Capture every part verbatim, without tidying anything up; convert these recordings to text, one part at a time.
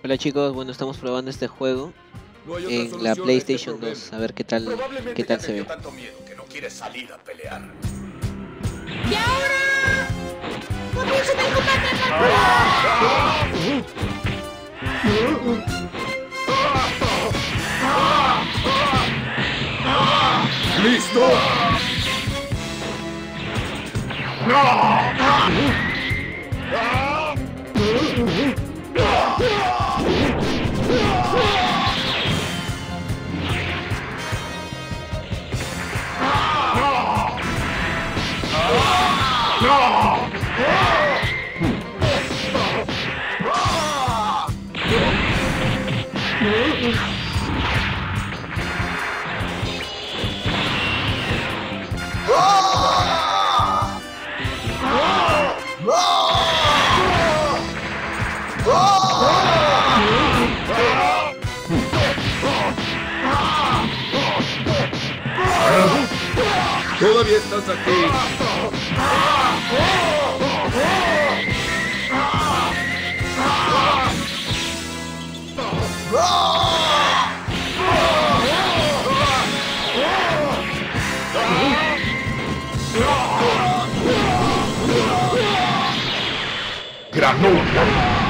Hola chicos, bueno, estamos probando este juego No hay otra en la solución a este PlayStation problema. dos, a ver qué tal, qué Probablemente tal ya te se dio ve. tanto miedo que no quieres salir a pelear. ¡Y ahora! ¡Comiencen el combate ¡Listo! Todavía estás aquí. ¡Granola!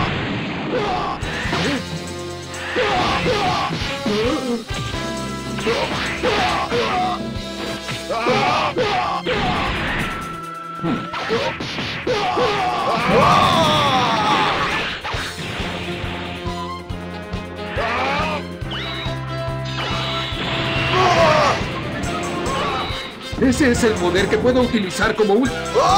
Ese es el poder que puedo utilizar como un...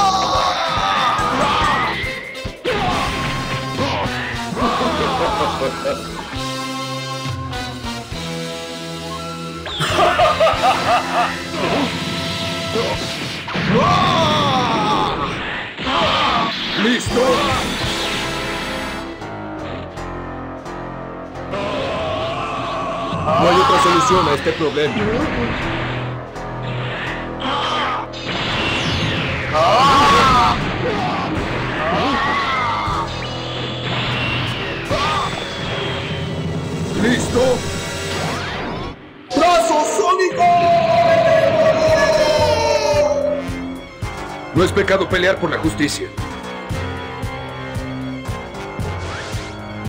¿Listo? No hay otra solución a este problema. ¿Listo? ¡Brazo sónico! No es pecado pelear por la justicia.